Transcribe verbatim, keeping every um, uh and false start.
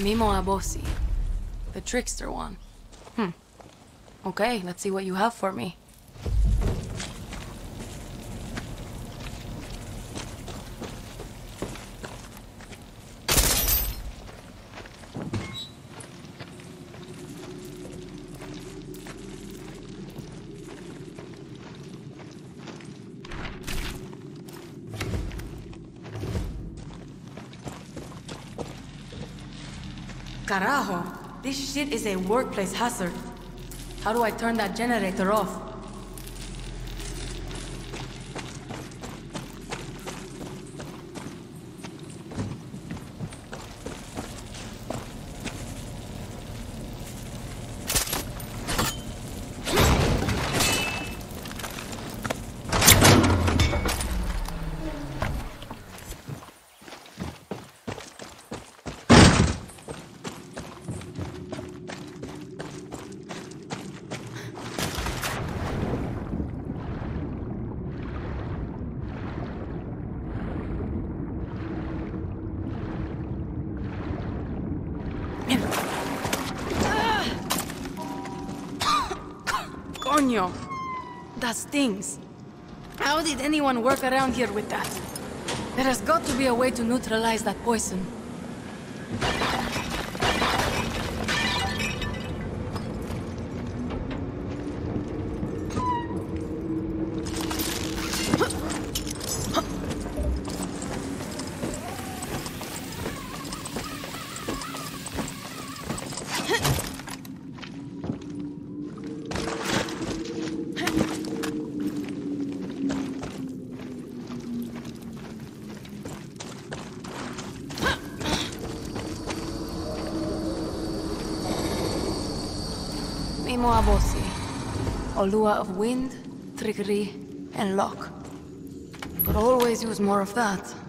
Mimo Abosi. The trickster one. Hmm. Okay, let's see what you have for me. Carajo, this shit is a workplace hazard. How do I turn that generator off? Coño! That stings. How did anyone work around here with that? There has got to be a way to neutralize that poison. Mimo Abosi. Olua of wind, trickery, and luck. Could always use more of that.